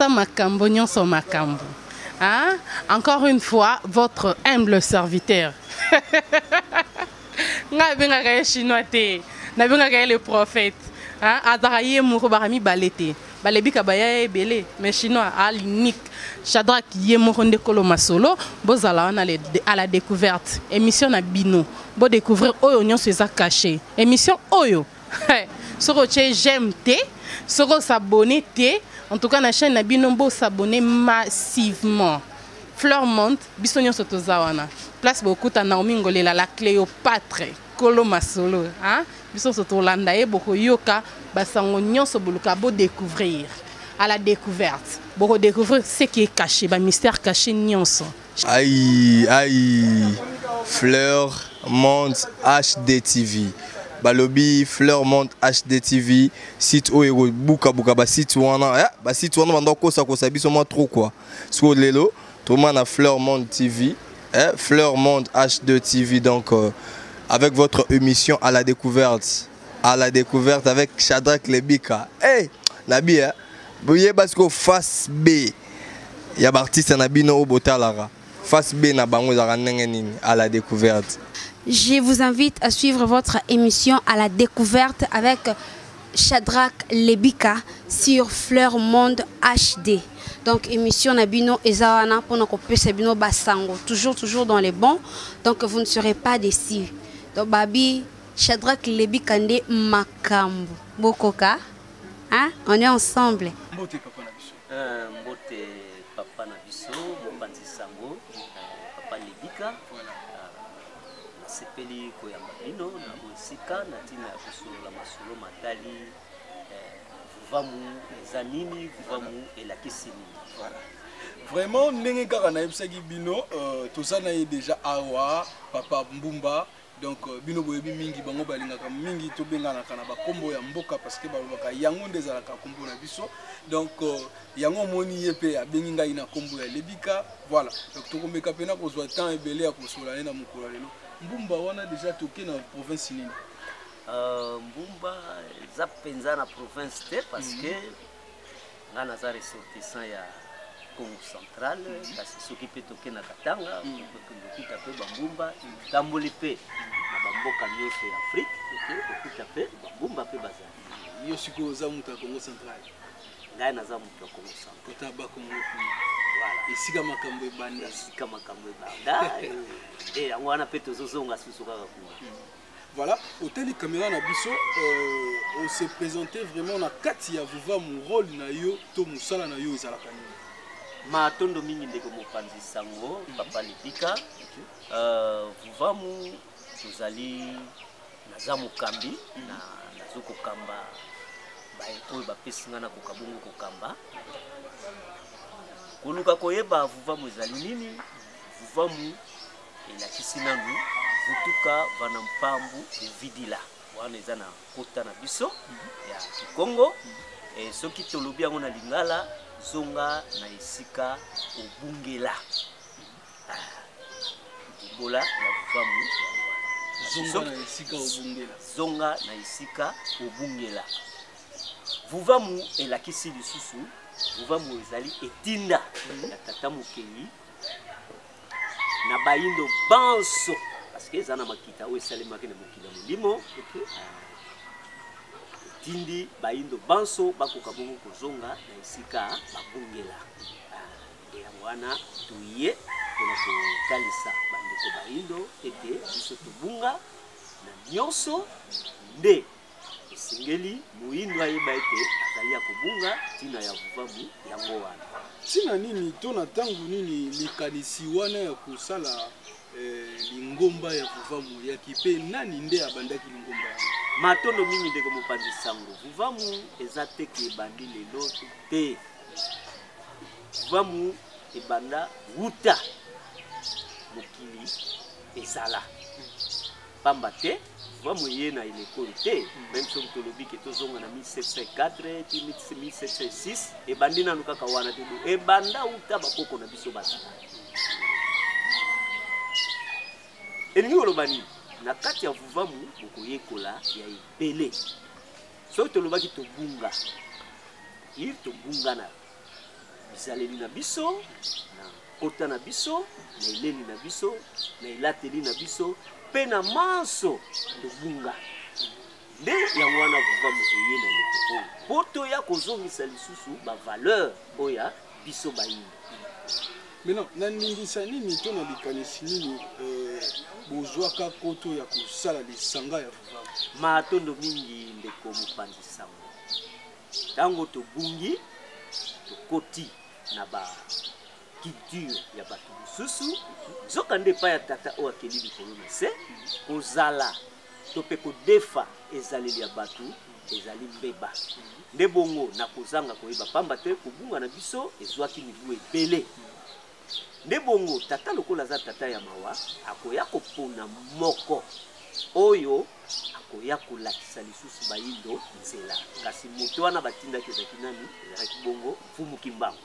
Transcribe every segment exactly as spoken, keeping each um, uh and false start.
ata makambo nyonso makambo. Hein? Encore une fois, votre humble serviteur. Nga benga kaya chinois te, na benga kaya le prophète. Hein? Azaraye mouro barami balete. Balebika baya ebele, mais chinois à l'unique. Shadrach Yemoro Ndekolo Masolo, bozala wana à la découverte. Émission na bino, bo découvrir oyo nyonso eza caché. Émission oyo. Soro che j'aime te, soro s'abonner te. En tout cas, la chaîne na bino bo s'abonner massivement. Fleur monte, biso nyonso tozawana. Place beaucoup ta Naomi Ngolela la Cléopâtre, Kolo Masolo, hein? Biso soto landa e boko yoka basango nyonso boluka bo découvrir. À la découverte. Pour découvrir ce qui est caché, le mystère caché nyonso. Aïe, aïe, Fleur Monde H D T V. Balobi Fleur Monde H D T V. Site où est buka buka ba site wana, eh, ba site wana bando kosa kosa biso mo trop quoi. Sur lelo, tout le monde a Fleur Monde T V, eh, Fleur Monde H D T V donc euh, avec votre émission à la découverte, à la découverte avec Shadrach Lebika. Hey, Nabi hein. Boye parce que face B, il y a des artistes au Botalara. Face B na bango à la découverte. Je vous invite à suivre votre émission à la découverte avec Shadrach Lebika sur Fleur Monde H D. Donc émission Nabino Ezawana pour nous couper Sabino Basango. Toujours toujours dans les bons. Donc vous ne serez pas déçus. Donc Babi Shadrach Lebika Nde Makambu. Bokoka. Hein? On est ensemble. Mbote papa na biso. Euh, mbote papa na biso, Mopanzi Sango, papa Lebika. Voilà. Na sepeli ko ya mabino na mosika na tina kusolo la masolo matali. Vuvamu zanini, vuvamu elakisini. Voilà. Vraiment ndenge kaka na yebisaki bino euh tozana déjà awa papa Mbumba. Donc bino boyebi mingi bango balingaka mingi to bengana kana ba kombo ya mboka parce que balobaka yango ndezala ka kombo na biso. Donc yango moni yepe abengi ngai na kombo ya Lebika. Voilà. Donc to komeka pena ko zwa temps ebele ya ko sola na mukolo lelo. Mbumba wana déjà toke na province nini? Euh Mbumba za penza na province te parce mm -hmm. que ngana za ressortissant ya Congo central kasi soki pe toke na Katanga okuta pe bambumba tamboli pe na bamboka nyonso ya Afrique okuta pe bambumba pe bazali yo siko za muta Congo central ngai na za muta Congo central kutaba Congo voilà esika makambo ebanda esika makambo ebanda eh yango wana pe tozozonga susu kaka kuna. Voilà, au télé caméra na biso euh, on s'est présenté vraiment na kati ya vuva mon rôle na yo to musala na yo ezala kanini. Matondo mingi ndeko Mopanzi Sango, papa Lebika. Euh, vuvamu tozali nazamu kambi na nazuko kamba ba oyo ba pesinga na kokabungu kokamba. Kuluka koyeba vuvamu ezali nini? Vuvamu elakisi nanu vutuka vana mpambu evidila. Wana eza na kota na biso ya Kikongo. Et soki tolobi yango na lingala zonga na esika obungela. Bola ya vuvamu zonga na esika obungela. Zonga na esika obungela. Vuvamu elakisi lisusu, vuvamu ezali etinda ya tata mokeli na bayindo banso parce que ezana makita o esalemaki na mokili molimo. Tindi bayindo banso bakoka bongo kozonga na esika babungela. Ya wana tuye pona kotalisa bandeko bayindo ete biso tobunga na nyonso nde esengeli muyindo ayeba ete azali ya kobunga tina ya vuvamu yango wana. Tina nini to na tangu nini likanisi wana ya kusala eh, lingomba ya vuvamu ya kipe nani nde abandaki lingomba ya matondo mingi ndeko Mopanzi Sango vuvamu eza teke ebandi lelo te. Vuvamu ebanda wuta mokili ezala pamba te vuvamu ye na elekolo te. Même soki tolobi ke tozonga na mille sept cent quatre ti mille sept cent six ebandi nanu kaka wana te ebanda wuta bakoko na biso bazala. Elingi oloba nini? Na kati ya vuvamu bokoyekola ya ebele. Soki tolobaki tobunga il tobunga na bizaleli na biso na kota na biso na eleli na biso na elateli na biso pe na manso tobunga nde yango wana vuva mokoye na leko oyo po toya kozongisa lisusu bavaleur oyo ya biso bayini. Maintenant, nandingisa nini to na likanisi nini bozwaka koto ya kosala lisanga ya vuva matondo mingi ndeko mopanzi sango ntango tobungi tokoti na ba culture ya bato mosusu zoka nde epai ya tata oyo akeli likolo na se kozala to mpe kodefa ezaleli ya bato ezali mbeba nde bongo na kozanga koyeba pamba te kobunga na biso ezwaki mibu ebele nde bongo tata lokola aza tata ya mawa akoya kopona moko oyo akoya kolakisa lisusu bayindo nzela kasi moto wana batindaki ezalaki nani ezalaki bongo mfumu kimbangu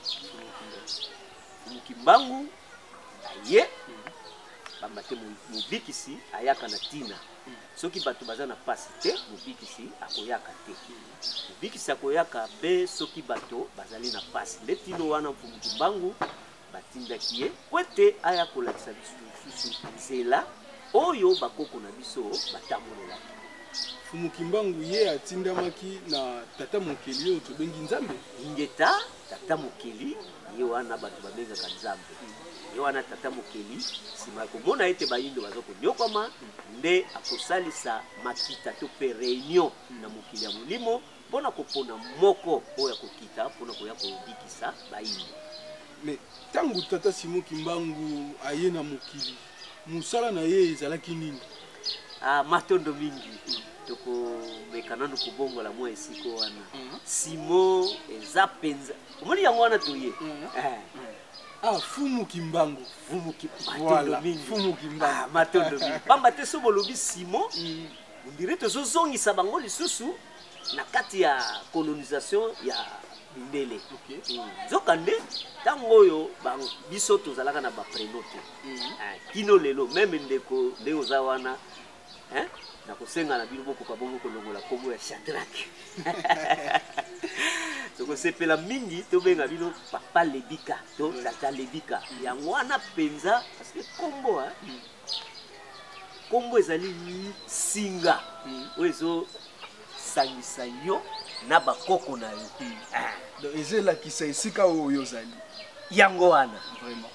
mfumu kimbangu aye pamba te mobikisi ayaka na tina soki bato baza na pasi te mobikisi akoyaka te mobikisi akoyaka be soki bato bazali na pasi nde tino wana mfumu kimbangu batindaki ye po ete aya kolakisa lisusu nzela oyo bakoko na biso batambolelaki. Mfumu Kimbangu ye atindamaki na tata mokeli oyo tobengi nzambe ngeta tata mokeli ye wana bato babengaka nzambe ye wana tata mokeli nsima ya komona ete bayindo baza konyokwama nde akosalisa makita to mpe réunion na mokili ya molimo mpona kopona moko oyo akokita mpona koya kobikisa bayindo. mais tangu tata Simon Kimbangu aye na mokili musala na ye ezalaki nini? Ah, matondo mingi toko mekanano kubongola mwa esiko wana Simon eza penza omoni yango wana toye ah Fumu Kimbangu Fumu Kimbangu mingi Fumu Kimbangu matondo mingi pamba te so bolobi Simon ndire tozozongisa bango lisusu na kati ya colonisation ya Ndele. Okay. Zokande tango oyo bango biso tozalaka na ba prénom te. Ah kino lelo même ndeko ndeko za wana hein na kosenga na bino boko kabongo kolongola kombo ya Shadrach. Soko sepela mingi to benga bino papa Lebika to tata Lebika. Ya wana penza parce que kombo hein. Kombo ezali singa. Ozo sangisa yo na bakoko na yo. Ah donc ezela kisa esika oyo zali yango wana vraiment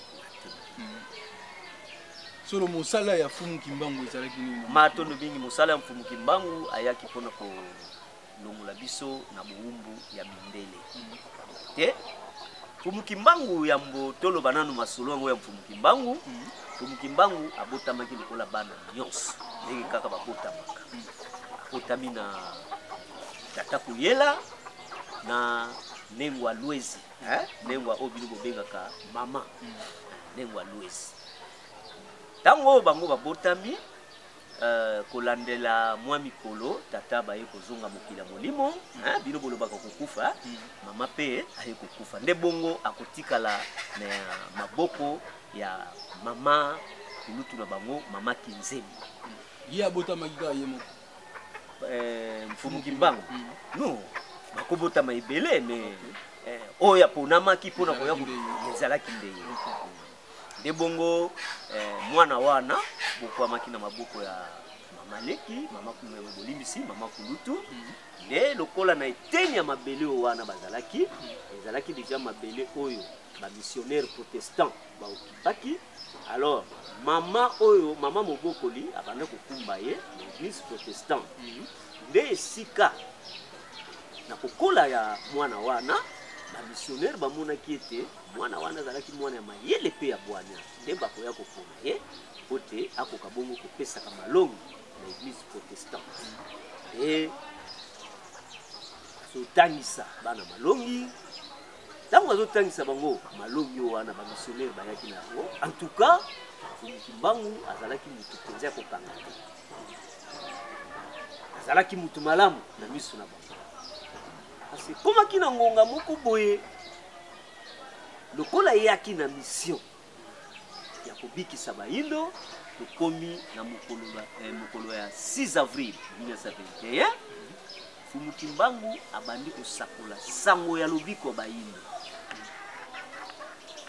solo mosala ya Fumu Kimbangu ezalaki nini? Matondo bingi mosala ya Fumu Kimbangu ayaki pona ko longola biso na buumbu ya mindele te Fumu Kimbangu ya mbotolo banano masolo yango ya Fumu Kimbangu Fumu Kimbangu abotamaki lokola bana nyonso ndenge kaka babotamaka abotami na tata Kuyela na Nengwa Lwezi eh Nengwa obino bobengaka mama Nengwa Lwezi tango bango babotami euh kolandela mwa mikolo tata baye kozonga mokila molimo eh bino bolobaka kokufa mama pe aye kokufa nde bongo akotikala na maboko ya mama kulutu na bango mama Kinzemi ye abotamaki ka ye moko eh Mfumu Kimbangu no bakobota maibele mais eh oya ponamaki pona koya ezalaki ndeye nde bongo eh mwana wana bokwamaki na maboko ya mama Leki mama kumwe bolimbisi mama Kulutu nde lokola na eteni ya mabele wana bazalaki ezalaki déjà mabele oyo ba missionnaire protestant ba okipaki alors mama oyo mama Mobokoli abanda kokumba ye l'église protestant nde esika na kokola ya mwana wana ba missionnaire ba mona kiete mwana wana zalaki mwana ya mayele pe ya bwana nde bako ya kokona ye pote akoka bongo kopesa ka malongi na église protestante et so tangisa bana malongi tango azotangisa bango malongi wana ba missionnaire bayaki na yango en tout cas Fumu Kimbangu azalaki mutu penza kokanga te azalaki mutu malamu na miso na bango parce que comme akina ngonga moko boye lokola yaki na mission ya kobikisa bayindo tokomi na mokolo eh, mokolo ya six avril mille neuf cent vingt et un Fumu Kimbangu abandi kosakola sango ya lobiko bayindo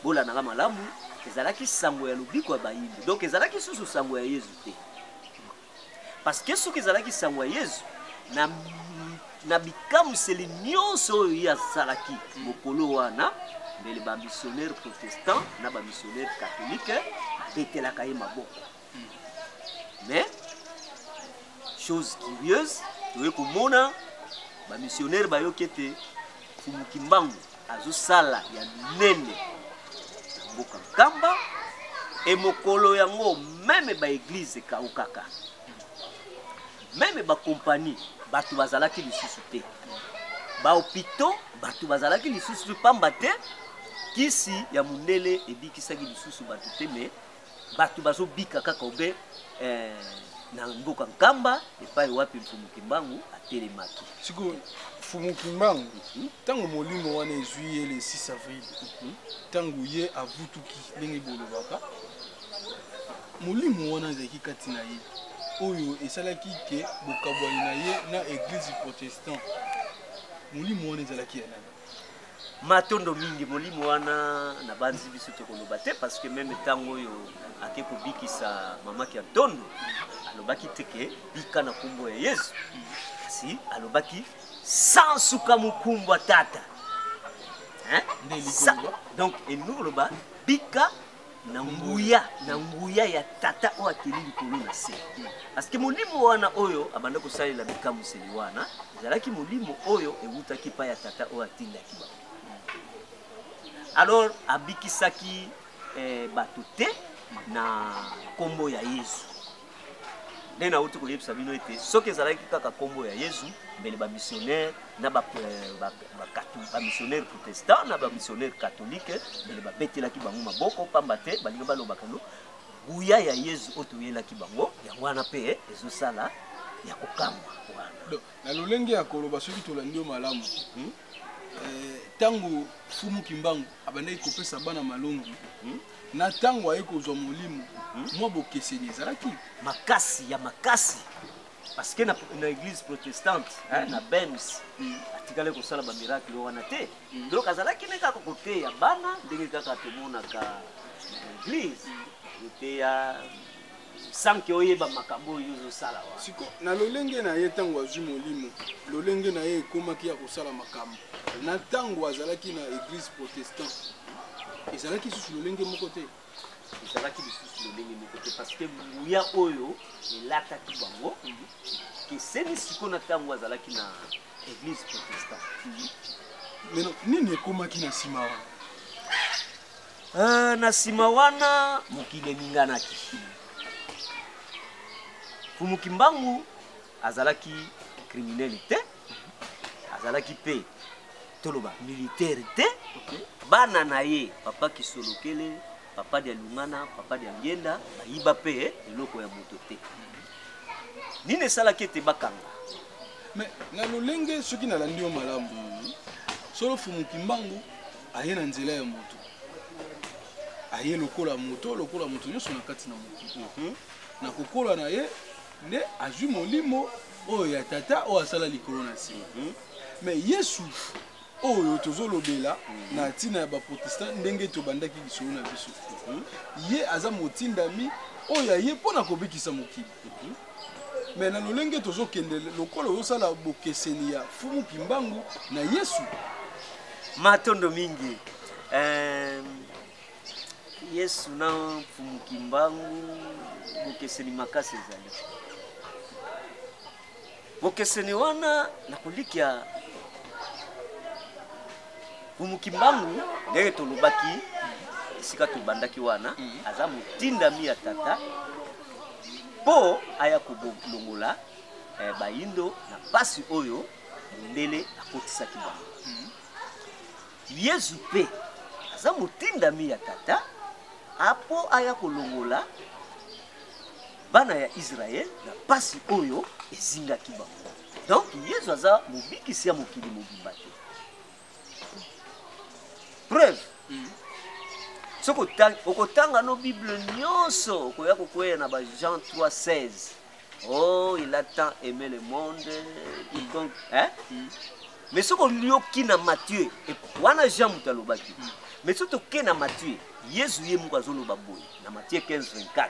bola na malamu ezalaki sango ya lobiko ya bayindo donc ezalaki susu sango ya Yesu te parce que soki ezalaki sango ya Yesu na na bikamuseli nyonso oyo ye asalaki mokolo wana mbele bamissionnaire protestant na bamissionnaire catholique betelaka ye maboko mais chose curieuse toye komona bamissionnaire bayoki ete Fumuki Mbangu azosala ya nene na mboka Nkamba e mokolo yango meme ba église kaukaka meme ba compagnie batu bazalaki lisusu te ba hôpitaux batu bazalaki lisusu pamba te kisi ya mundele ebikisaki lisusu batu te me batu bazobika kaka obe eh, na mboka Nkamba epai wapi Fumuki Mbangu atelemaki siko Fumuki Mbangu tango molimo wana ezwi le six avril tango ye avutuki ndenge bolobaka molimo wana ezalaki kati na ye oyo esalaki ke bokabwani na ye na église protestant molimo wana ezalaki ya nani matondo mingi molimo wana na banzi biso tokoloba te parce que même tango oyo ake kobikisa mamaki ya tondo alobaki teke bika na kombo ya Yesu kasi alobaki sans suka mukumbwa tata hein donc enoloba bika na nguya na nguya ya tata o ateli likolo na se parce que molimo wana oyo abanda kosalela bika museli wana ezalaki molimo oyo ewutaki pa ya tata o atindaki ba alors abikisaki eh, bato te na kombo ya Yesu nde na uti koyebisa bino ete soki ezalaki kaka kombo ya Yesu mbele ba missionnaire na ba ba ba missionnaire protestant na ba missionnaire catholique mbele ba betelaki bango maboko pamba te balinga balobaka no nguya ya Yesu otoyelaki bango yango wana pe ezosala ya kokangwa wana na lolenge ya koloba soki tolandi malamu hmm? eh, tango Fumuki Mbangu abandaki kopesa bana malongi hmm? na tango aye kozwa molimo hmm? mwa bokeseni ezalaki makasi ya makasi parce que na, na église protestante mm. hein, na Bems mm. atikale kosala ba miracle wana te mm. donc azalaki ne kaka kote ya bana ndenge kaka tomonaka église kote ya sanke oyeba makambo yozo sala wa siko na lolenge na ye tango azwi molimo lolenge na ye ekomaki ya kosala makambo na tango azalaki na église protestant ezalaki susu lolenge moko te ezalaki lisusu lolenge moko te parce que nguya oyo elataki bango keseni siko na tango azalaki na église protestant mais nini ekomaki na nsima wana uh, na nsima wana mokili eninganaki Fumuki Mbangu azalaki criminel te azalaki pe toloba militaire te bana na ye papa Kisolokele papa dia Lungana papa dia Ngenda bayiba pe eloko ya moto te nini esalaki ete bakanga mais na lolenge soki nalandi yo malamu solo Fumuki Mbangu aye na nzela ya moto aye lokola moto lokola moto nyonso na kati na moto na kokola na ye nde azwi molimo oyo ya tata oyo asala likolo na se mais Yesu oyo tozolobela na ntina ya baprotestant ndenge tobandaki lisolo na biso ye aza motindami oyo aye mpona kobikisa mokili mais na lolenge tozokende lokola ozosala bokeseni ya Fumuki Mbangu na Yesu matondo mingi um, Yesu na Fumuki Mbangu bokeseni makasi ezali bokeseni wana na kolikia Fumuki Mbangu ndenge tolobaki esika tobandaki wana aza motindami ya tata po aya kolongola eh, bayindo na pasi oyo ndele akotisaki bango Yesu pe aza motindami ya tata apo aya kolongola bana ya Israël na pasi oyo ezingaki bango donc Yesu aza mobikisi ya mokili mobimba te preuve mm. soko okotanga no Bible nyonso okoya kokwea na ba Jean trois seize oh il a tant aimé le monde il compte hein mm. mais ce qu'on lui a na Matthieu et wana Jean mutalobaki mais ce to ke na Matthieu Yesu ye mu bazoloba boy na Matthieu quinze vingt-quatre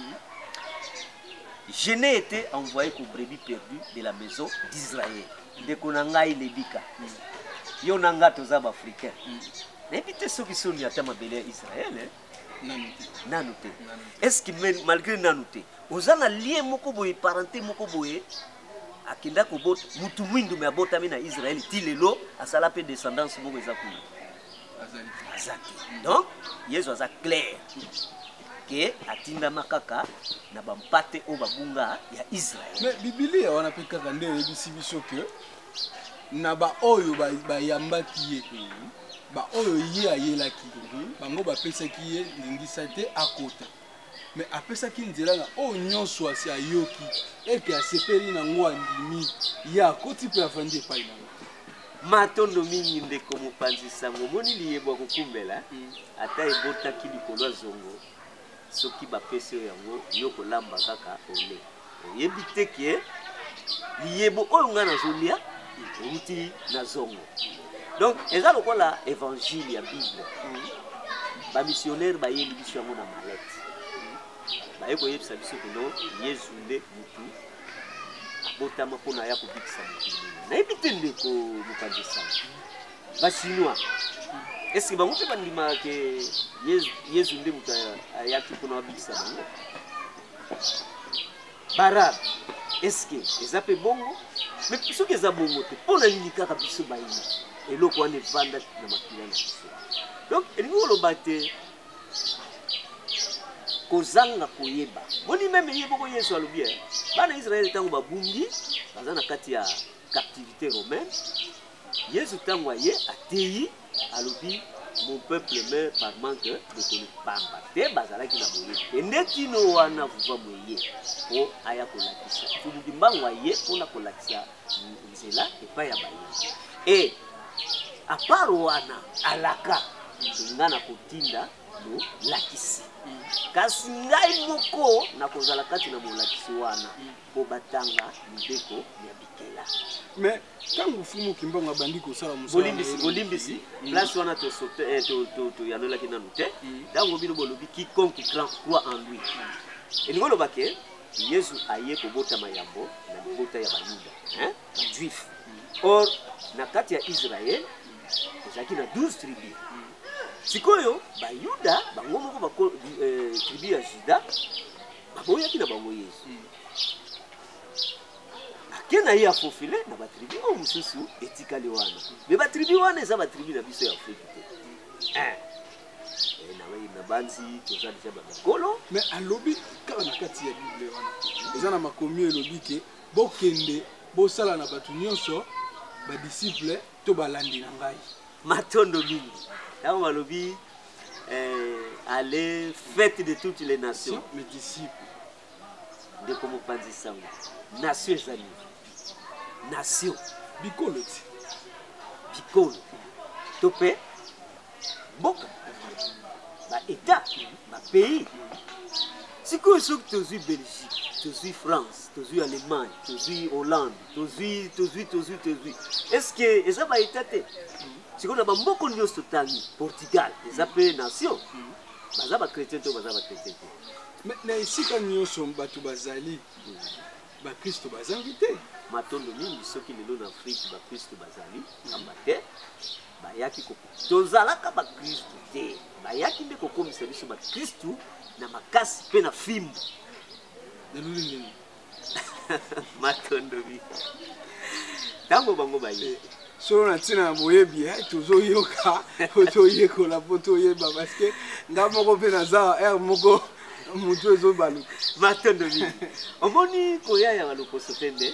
je n'ai été envoyé qu'aux brebis perdues de la maison d'Israël de konangai lebika yo nanga toza ba africain n'habite ceux qui sont ni atama belé Israël nanoté est-ce que malgré nanoté ozana lié moko boy parenté moko boy akenda ko bot mutu mwindu me abota na Israël ti lelo asala pe descendance moko ezakulu azaki donc Yesu aza clair que atinda makaka na bampate o babunga ya Israël mais Biblia wana pe kaka nde ebisi biso que na ba oyo ba, ba yambaki ye ba oyo ye ayelaki bango bapesaki ye lingisa te akota mais apesaki nzela na oyo nyonso asi ayoki eke asepeli na ngo andimi ya akoti mpe afandi epai na matondo mingi ndeko mopanzi sango moni liyebwa kokumbela ata ebotaki likolo zongo soki bapesi yango yo kolamba kaka ole oyebi te ke liyebo oyo nga nazolia outi na zongo donc eza lokola évangile ya Bible ba missionnaire bayeli biso yango na malette baye koyebisa biso kono Yesu nde mutu abotama mpona ya kobikisa mokili nayebi te ndeko mopanzi sango bachinois est-ce que bango mpe bandima ke Yesu nde mutu ayaki mpona babikisa bango barabe est-ce que eza mpe bongo mais soki eza bongo te mpona nini kaka biso bayini eloko wana evanda na makila na biso donc elingi koloba te kozanga koyeba moni meme ye boko Yesu alobi bana Israël ntango babungi baza na kati ya captivité romaine Yesu ntango aye ateyi alobi mon peuple meurt par manque de connaissance te bazalaki na boye ndetino wana vuva moye po aya kolakisa tuluki mbango aye mpona kolakisa nzela epai ya baye et à part wana alaka ngana kotinda mo lakisi kasi ngai moko na kozala kati na molakisi wana po batanga mbeko ya bikela mais tangu fumu kimbonga bandi kosala musala bolimbisi bolimbisi place wana to sauter to to to yanola ki nanu te tangu bino bolobi quiconque croit en lui et ngolo bake Yesu aye ko bota mayambo na bota ya bayuda hein juif or na kati ya Israël ezaki na douze tribus sikoyo bayuda bango moko bako tribu ya Juda baboyaki na bango Yesu akena ye afofile na batribu o mususu etikali wana me batribu wana eza batribu na biso ya Afrika te eh na weyi na banzi toza deja bakolo mais alobi kaka na kati ya Bible wana eza na makomi elobi ke bokende bosala na batu nyonso ba disciple to balandi na ngai matondo mingi là on lobby euh, aller fête de toutes les nations mes disciples de comment pas dire ça nations amis nation bikolo ti bikolo topé boka ba état ba pays si que ce que tu Belgique tu France tu Allemagne tu Hollande tu tu tu tu est-ce que ça va état si on a beaucoup de choses Portugal, les appelés nations, baza ba chrétien to baza ba chrétien. Mais na ici quand nous sommes batu bazali, ba Christ baza invité. Matondo mingi soki lelo na Afrique ba Christ bazali, ambate ba yaki ko tozala ka ba Christ te. Ba yaki nde ko komisa biso ba Christ na makasi pe na fimbo. Na lulini. Matondo mingi. Tango bango ba yi. So na tina boyebi eh tozo yoka to yekola poto yeba parce que ndamoko pe na za er moko mutu ezo balu matondo mingi omoni koya ya baloko sotende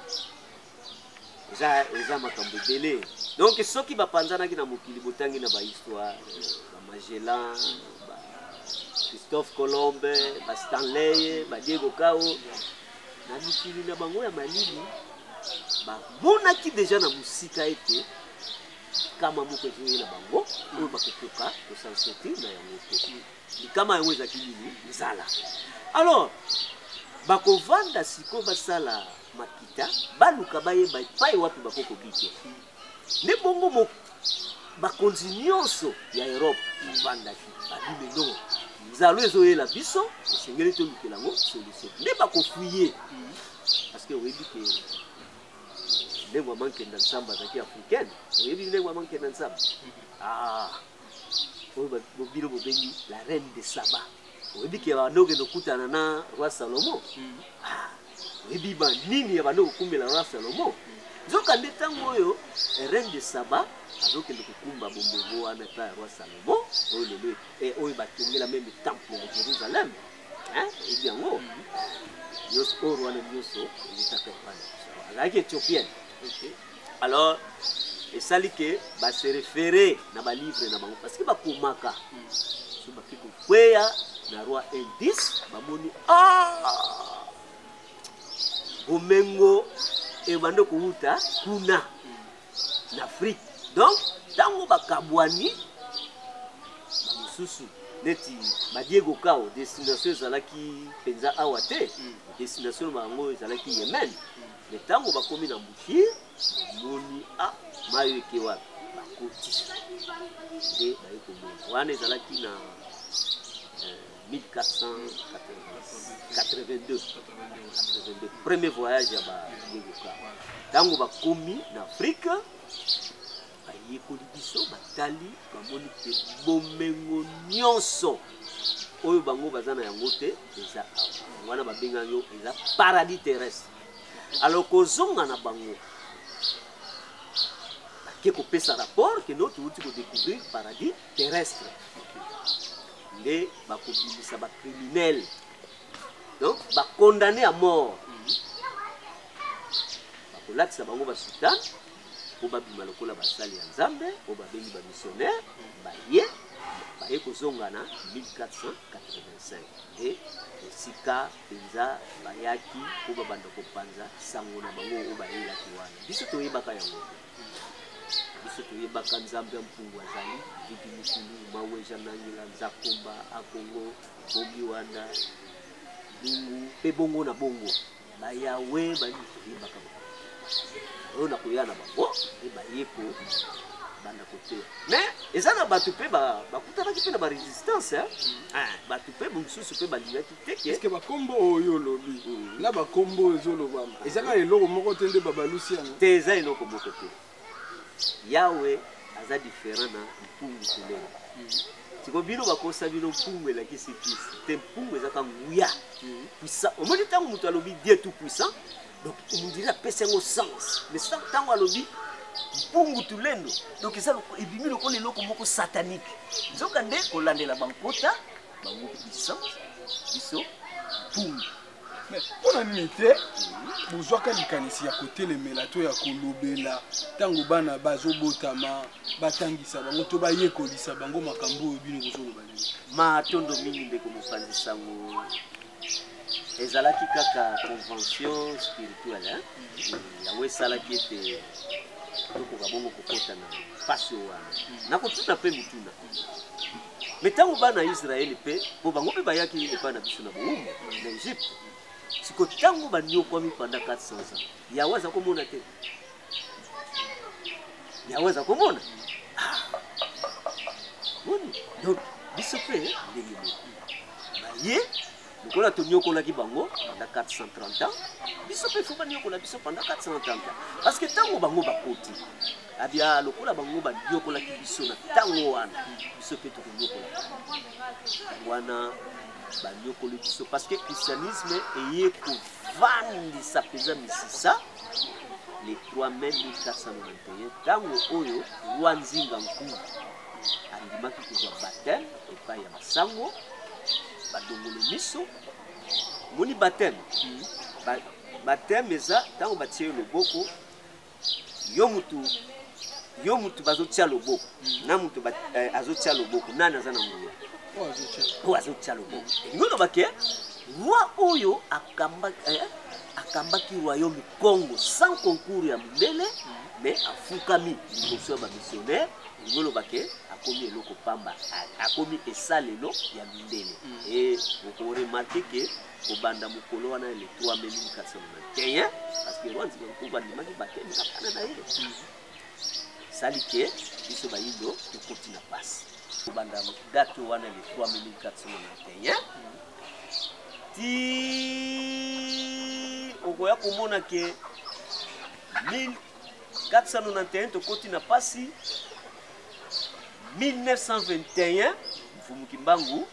za za makambo dele donc soki bapanzana ki na mokili botangi na ba histoire ba Magellan ba Christophe Colomb ba Stanley ba Diego Cao na mikili na bango ya malili ba mona ki déjà na musika ete kama moko ezoye na bango oyo bakokoka kosansote na yango te ni kama yango ezaki nini nzala alors bakovanda siko basala makita baluka bayeba epai wapi bakoko bike ne bongo mo bakonzi nyonso ya Europe bavandaki babi non nzalo ezoyela biso esengeli tolukela ngo solution nde bakofuye parce que oyebi ke ndenge amankenda nsambo azalaki africaine oyebi ndenge amankenda nsambo ah oyo bobilo bobengi la reine de Saba oyebi ke bandokende okutana na roi Salomo ah oyebi banini ya bandoko okumbela roi Salomo nzoka nde ntango oyo reine de Saba azokende kokumba bombongo wana epai ya roi Salomo oyo lelo oyo batongela meme temple ya Jérusalem ebi yango nyonso oyo wana nyonso ezitaka epai azalaki éthiopienne alors esali ke base référé na balivre na bango parce que bakomaka so baki kokweya na roi indice bamoni ah bomengo ebande kouta kuna na Afrique donc tango bakabwani bamususu neti Diego Kao destination ezalaki penza awa te destination bango ezalaki Yemen mais tango bakomi na Mbushir moni a mayo ekewa bakoti de bayeko mo wana ezalaki na mille quatre cent quatre-vingt-deux premier voyage ya ba Diego Kao tango bakomi na Afrique bayekoli biso batali bamoni pe bomengo nyonso oyo bango baza na yango te eza awa wana babenga yo eza paradis terrestre alors kozonga na bango bake kopesa rapport ke no touti kodécouvrir paradis terrestre nde bakobimisa bacriminel donc bakondamné à mort bakolakisa bango basultan po babima lokola basali ya Nzambe po babengi bamissionnaire baye baye kozonga na mille quatre cent quatre-vingt-cinq e esika penza bayaki po babanda kopanza sango na bango oyo bayelaki wana biso toyebaka yango biso toyebaka Nzambe ya mpungu azali vidi mikulu maweja nangila nzakomba akongo bomi wana bungu pe bongo na bongo bayawe bani toyebaka oyo na koya na bango e bayeko banda kote mais eza na bato pe bakutanaki pe na ba resistance hein bato pe mosusu pe balingaki te est-ce que bakombo oyo lobi na bakombo ezolobama eza na eloko moko te nde babalusi yango te eza eloko moko te yawe aza différent na mpungu tulelo siko bino bakosa bino mpungu elakisi kisi te mpungu ezaka nguya puissant omoni ntango moto alobi Dieu tout puissant donc on dirait apesa yango sens mais ntango alobi mpungu tulendo donc eza ebimi lokola eloko moko satanique nzoka nde kolandela bankota bango puissance biso mpungu mais mpona nini te bozwaka likanisi ya kotelemela to ya kolobela ntango bana bazobotama batangisa bango to bayekolisa bango makambo oyo bino bozoloba lelo matondo mingi ndeko mopanzi sango ezalaki kaka convention spirituelle yango esalaki ete tokoka bongo kokota na pasi wana nakotuna mpe motuna me ntango bana ya Israele mpe po bango mpe bayaki epai na biso na bowumbu na Egypte siko ntango banyokwami pendant quatre cents ans yawe aza komona te yawe aza komona moni donc biso mpe ndenge moko baye lokola tonyokolaki bango pendant quatre cent trente ans biso mpe fo banyokola biso pendant quatre cent trente ans parce que ntango bango bakoti abia lokola bango banyokolaki biso na ntango wana biso mpe tokonyokola wana banyokoli biso parce que christianisme eye kovandisa mpenza misisa le trois mai mille quatre cent quatre-vingt-un ntango oyo roi Nzinga Nkulu andimaki kozwa bateme epai ya basango badongolo miso moni bateme bateme eza ntango batie loboko yo mutu yo mutu bazotia loboko na mutu azotia loboko nani aza na nguya oyo azotia loboko elingi olobake roi oyo akambaki royaume Congo sans concours ya mondele mais afukami liboso ya bamissionnaire elingi olobake akomi eloko pamba akomi esalelo ya mindele e okoremarke ke kobanda mokolo wana le trois mai mille quatre cent quatre-vingt-un parce que roi Nzinga Nkulu andimaki bateme na kana na ye salike biso bayindo tokoti na pasi banda date wana le trois mille quatre cent quatre-vingt-un ti okoya komona ke mille quatre cent quatre-vingt-un tokoti na pasi mille neuf cent vingt et un mfumu Kimbangu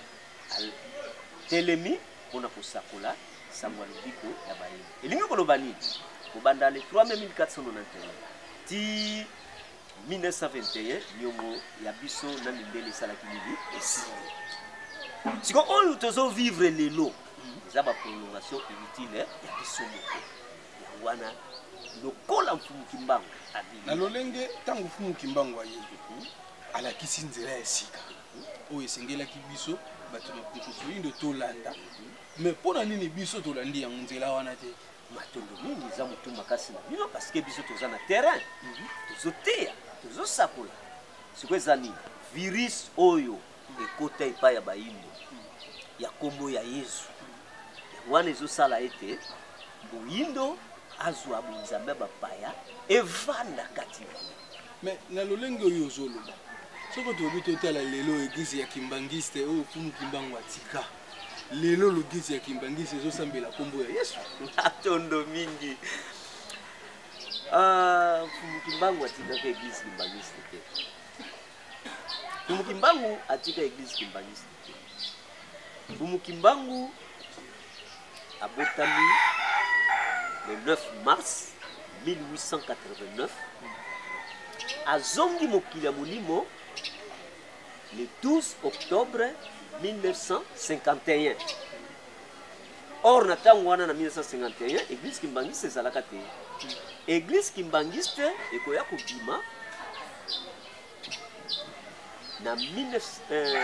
telemi mpona kosakola sango ya lobiko ya bayindo elingi koloba nini kobanda le trois mille quatre cent quatre-vingt-un ti mille neuf cent vingt et un nyongo ya biso na mindele esalaki nini esili siko oyo tozovivre lelo eza baprolongation inutile ya biso moko yango wana lokola mfumu Kimbangu na lolenge ntango mfumu Kimbangu aye alakisi nzela ya sika oyo esengelaki biso bato bayindo tolanda mais mpona nini biso tolandi yango nzela wana te matondo mingi eza motu makasi na bino parce que biso toza na terrain tozoteya tozosakola sikoyo eza nini virus oyo ekota epai ya bayindo ya kombo ya Yesu wana ezosala ete boyindo azwa bonzambe bapaya evanda kati mais na lolenge oyo ozoloba soko tobi totala lelo eglise ya Kimbangiste oyo mfumu Kimbangu atika lelo l'église ya Kimbangiste ezosambela kombo ya Yesu atondo mingi ah mfumu Kimbangu atika eglise Kimbangiste te mfumu Kimbangu atika eglise Kimbangiste te mfumu Kimbangu abotami le neuf mars mille huit cent quatre-vingt-neuf azongi mokili ya molimo le douze octobre mille neuf cent cinquante et un. Or na tango wana na mille neuf cent cinquante et un église Kimbangiste ezalaka te. Église Kimbangiste ekoya kobima na mille neuf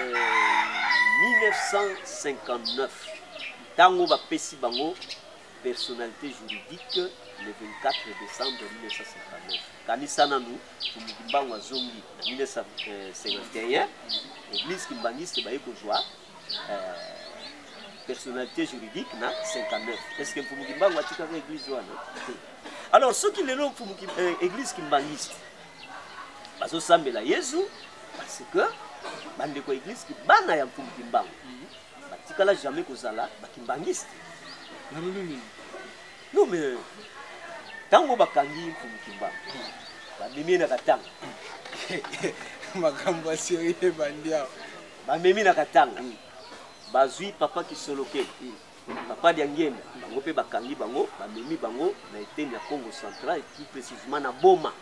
cent cinquante-neuf tango bapesi bango personnalité juridique le vingt-quatre décembre mille neuf cent cinquante-neuf. Kanisa nanu mfumu Kimbangu azongi na mille neuf cent cinquante et un église Kimbangiste baye kozwa personnalité juridique na cinquante-neuf. Est-ce que mfumu Kimbangu atika ka église wana? Alors ceux qui lelo mfumu église Kimbangiste bazosambela Yesu parce que bandeko église bana ya mfumu Kimbangu batikala jamais kozala bakimbangiste. Non mais tango bakangi mfumu Kimbangu bamemi na katanga makambo sérieux bandia bamemi na katanga bazwi papa Kisoloke papa Diangenda bango pe bakangi bango bamemi bango na eteni ya Congo central et plus précisément na Boma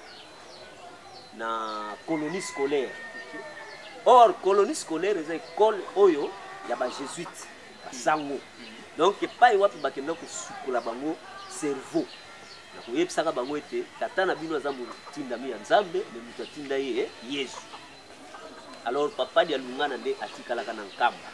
na colonie scolaire. Or colonie scolaire eza école oyo ya ba jésuite basango donc epai wapi bakenda kosukola bango cerveau na koyebisaka bango ete tata na bino aza motindami ya Nzambe me moto atinda ye Yesu. Alors papa dia lungana nde atikalaka na nkamba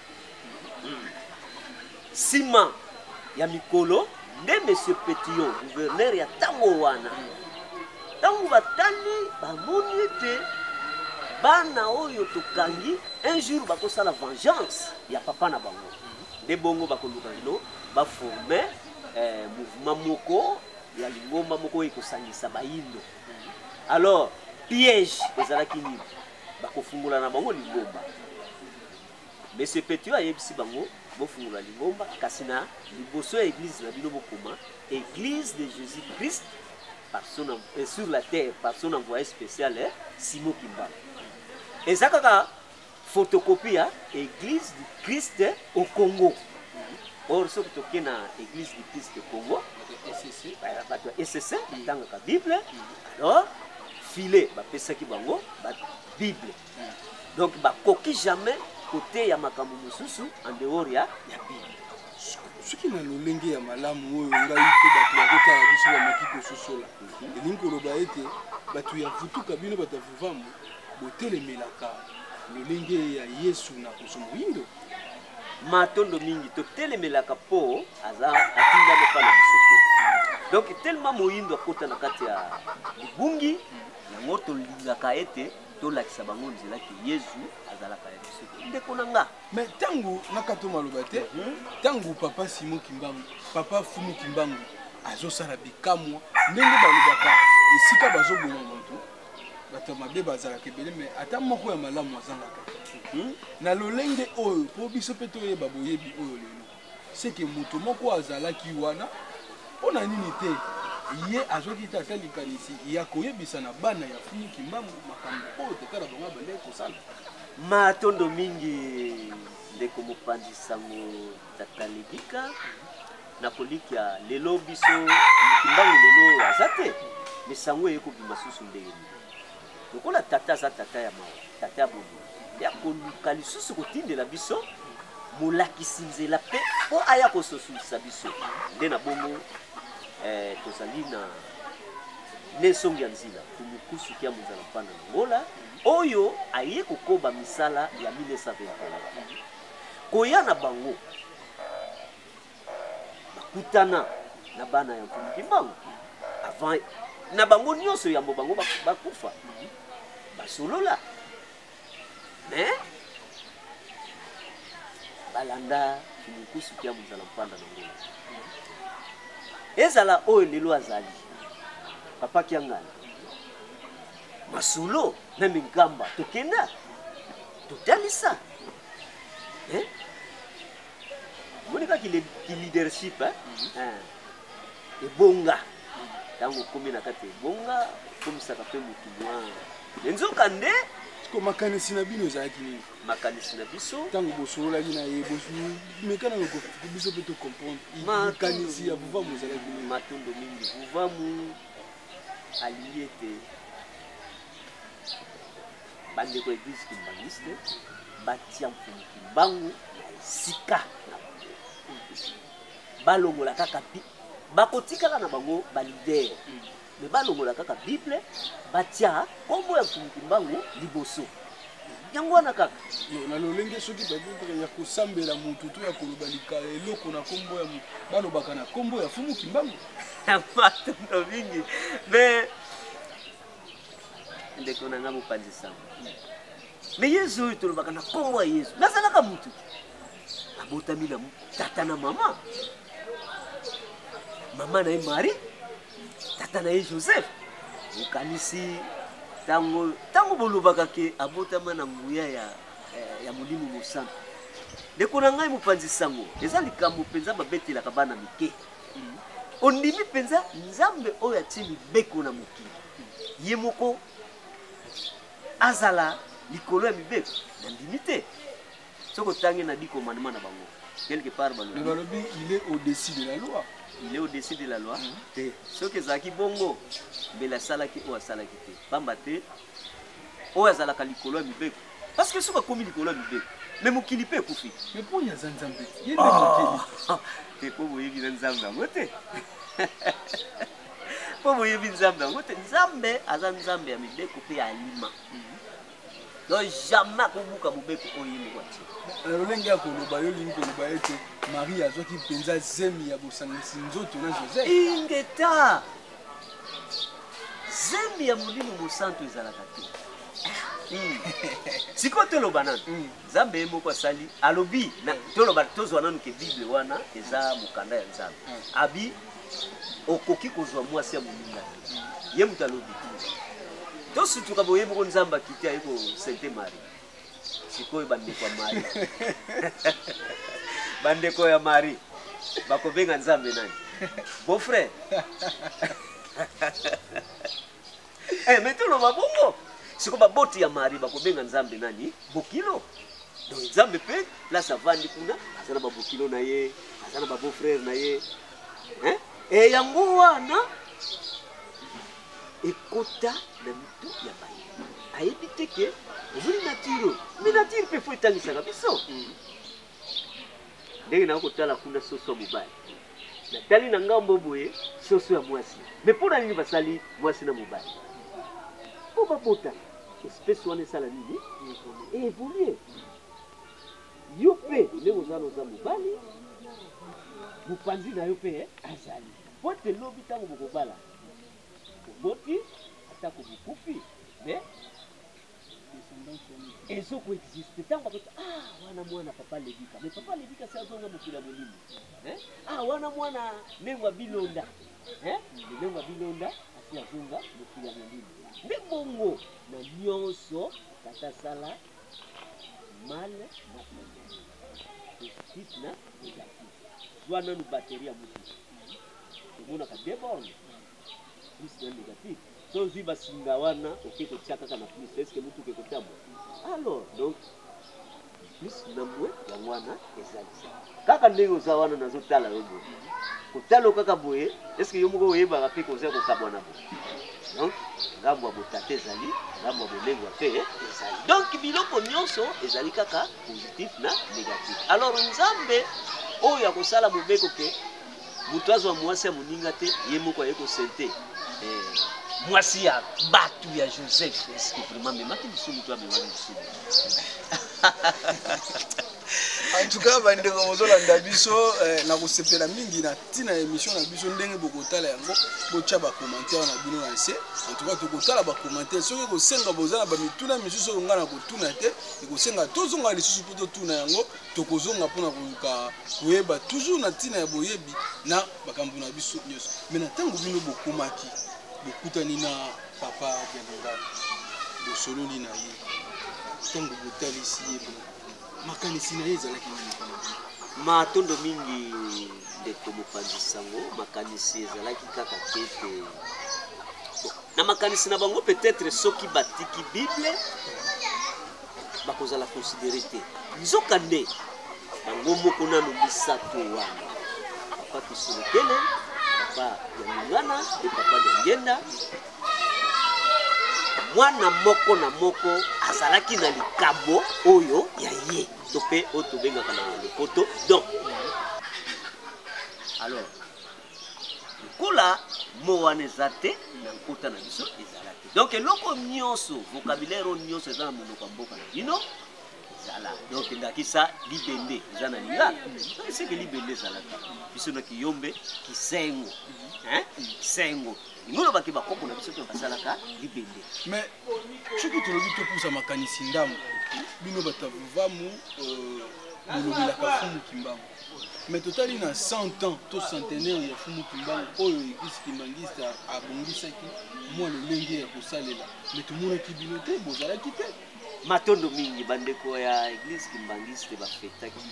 sima ya mikolo nde monsieur Petillon gouverneur ya tango wana tango batani bamoni ete bana oyo tokangi un jour bakosala vengeance ya papa na bango nde bongo bakoluka lelo baforme eh, mouvement moko ya lingomba moko ekosangisa bayindo. Alors piège ezalaki nini bakofungula na bango lingomba monsieur Petillon ayebisi bango bofungula lingomba kasi na liboso ya église na bino bokoma église de Jésus-Christ par son, euh, sur la terre par son envoyé spécial eh, Simon Kimbangu. Et ça kaka photocopie à église du Christ au Congo. Or ce que tu na église du Christ au Congo, S C C dans la Bible. Alors filet ba pesa ki bango ba Bible. Donc ba koki jamais côté ya makambo mususu en dehors ya ya Bible. Ce qui na lolenge ya malamu oyo ngai te bato ya kota ya biso ya makiko sosola. Elingo loba ete bato ya futuka bino batavuvamu botelemelaka lolenge ya Yesu na kosomoyindo matondo mingi totelemelaka po aza atinda mpa na biso te. Donc tellement moyindo akota na kati ya libungi yango tolingaka ete tolakisa bango nzela ke Yesu azalaka ya biso te ndeko na nga. Mais tangu nakato maloba te tangu papa Simon Kimbangu papa Fumu Kimbangu azosala bikamwa ndenge balobaka esika bazoboma moto bato mabe bazalaka ebele mais ata moko ya malamu azangaka na lolenge oyo po biso mpe toyeba boyebi oyo lelo seke moto moko azalaki wana mpona nini te ye azwaki te ata likanisi ya koyebisa na bana ya Fumuki Mbangu makambo oyo tekala bango bande kosala matondo mingi ndeko mopanzi sango tata Lebika na kolikia lelo biso Mbangu lelo aza te mais sango ekobima susu ndenge lokola tata aza tata ya mawa tata ya bobo ya koluka lisusu kotindela biso molakisi nzela mpe mpo aya kososolisa biso nde na bongo eh, tozali na nesongi ya nzela tumukusu kia monzala mpana na ngola oyo aye kokoba misala ya mille neuf cent vingt et un koya na bango bakutana na bana ya Fumuki Mbangu avant na bango nyonso yambo bango bakufa basolola mais balanda tumukusu kia monzala mpana na ngola ezala oyo lelo azali papa kiangana masolo na mingamba tokenda totalisa eh monika ki leadership eh eh ebonga tango komi na kati ebonga komisaka pe mutu mwa nzoka nde ko makanisi na bino ezalaki nini makanisi na biso tango bosololaki na ye bosu mekana ko biso pe to comprendre makanisi ya vuvamu ezalaki nini matondo mingi vuvamu alingi ete bandeko eglise kimbangiste batia Fumuki Mbangu sika balongola kaka bi bakotikaka na bango balider me balongola kaka bible batia kombo ya Fumuki Mbangu liboso yango wana kaka na lolenge soki babuka ya kosambela mutu to ya koloba likala eloko na kombo ya mutu balobaka na kombo ya Fumuki Mbangu matondo mingi me ndeko na nga mopanzi sango me yesu oyo tolobaka na kombo ya yesu nazalaka mutu abotami na tata na mama mama na ye Marie tata na ye Joseph okanisi tango tango bolobaka ke abotama na nguya ya eh, ya Molimo Mosantu ndeko na ngai mopanzi sango eza likambo mpenza babetelaka bana mike ondimi mpenza nzambe oyo atie mibeko na mokili ye moko azala likolo ya mibeko na ndimi te soko tangi na di commandement na bango quelque part balobi balobi il est au-dessus de la loi il est au-dessus de la loi te soki ezalaki bongo mbele asalaki oyo asalaki te pamba te oyo azalaka likolo ya mibeko parce que soki akomi likolo ya mibeko me mokili mpe ekufi mais mpo ya za nzambe ye nde mokili te mpo boyebi na nzambe yango te mpo boyebi nzambe yango te nzambe aza nzambe ya mibeko mpe ya alima donc jamais akobuka mobeko oyo ye moko atie lolenge ya koloba yo lingi koloba ete Marie azwaki mpenza zemi ya bosangisi nzoto na Joseph ingeta zemi ya Molimo Mosantu ezalaka te sikoyo toloba nanu nzambe ye moko asali alobi toloba tozwa nanu ke bible wana eza mokanda ya nzambe abi okoki kozwa mwasi ya moninga ye moto alobi tosutuka boyebi ko nzambe akiti ayeko Sainte Marie sikoyo bandeko ya Marie bandeko ya Marie bakobenga nzambe nani beau frère eh mais toloba bongo siko baboti ya Marie bakobenga nzambe nani bokilo donc nzambe pe la savandi kuna azana babokilo na ye azana ba beau frère na ye hein et yango wana ekota na mitu ya baye ayebi te ke ozuli natiro mi natiro mpe fo etangisaka biso ndenge na kotala kuna soso ya mobali natali na ngambo boye soso ya mwasi me mpo na nini basali mwasi na mobali mpo babota espèce wana esala nini evolue yo mpe ndenge ozala oza mobali mopanzi na yo mpe azali po te lobi ntango bokobala oboti atako bokufi me ezoko existe ntango bakota ah wana mwana papa Lebika me papa Lebika si azonga mokili ya molimo ah wana mwana ndenge ya bilonda ndenge ya bilonda ya zonga mokili ya molimo nde bongo na nyonso tata sala mal na positif na négatif zwa nanu bateri ya motu tomonaka deborde plus na négatif so ozwi basinga wana oke kotia kaka na plus eske motu oke kotia mo alors donc plus na mwe yango wana ezalisa kaka ndenge oza wana nazotala yo boye kotala kaka boye eske yo moko oyebaka mpe kozala kokabwana boye donc ngambo ya botate ezali ngambo ya bolengwa mpe ezali donc biloko nyonso ezali kaka positif na négatif alors nzambe oyo akosala mobeko ke moto azwa mwasi ya moninga te ye moko aye kosente mwasi ya batu ya Joseph eske vraiment memaki biso moto amemaki biso en tout cas bandeko bozolanda biso na kosepela mingi na ntina émission na biso ndenge bokotala yango botya bacommentaire na bino na se en tout cas tokotala bacommentaire soki kosenga boza na bamituna misusu oyo nga na kotuna te ekosenga tozonga lisusu mpo totuna yango tokozonga mpona koluka koyeba toujours na ntina ya boyebi na bakambo na biso nyonso me na ntango bino bokomaki bokutani na papa Bienvenga bosololi na ye ntango botalisi ye makanisi na ye ezalaki nini matondo mingi ndeko mopanzi sango makanisi ezalaki kaka tete na makanisi na bango peut-être soki batiki bible bakozala considéré te nzoka nde bango moko nano misato wana papa Kisolokele papa ya Lingana e papa ya Ngenda mwana moko na moko azalaki na likabo oyo ya ye to pe o to benga kana lopoto donc alors kola mo wana ezate na nkota na biso ezalaki donc eloko nyonso vocabulaire nyonso eza na monoko ya mboka na bino ezala donc ndakisa libende eza na lingala c'est que libende ezalaka biso na kiyombe kisengo hein kisengo ngolo baki bakoko na biso to basalaka libende mais soki tolobi topusa makanisi ndambo bino batavuvamu bolobelaka fumu kimbangu mais totali na cent ans to centenaire ya fumu kimbangu oyo église kimbangiste abongisaki mwa lolenge ya kosalela mais tomonaki bino te bozalaki te matondo mingi bandeko ya église kimbangiste bafetaki